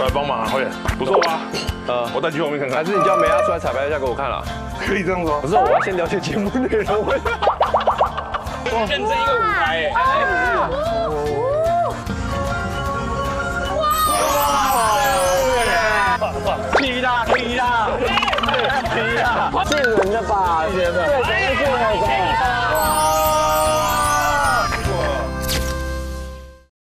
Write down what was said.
来帮忙啊，快点，不错吧？我带去后面看看。 还是你叫梅亚出来彩排一下给我看了？ 可以这样说。 不是，我要先了解节目内容。 认真一个舞台哎。踢啦！踢啦！踢啦！ 骗人的吧？骗人的。对，真的骗人的。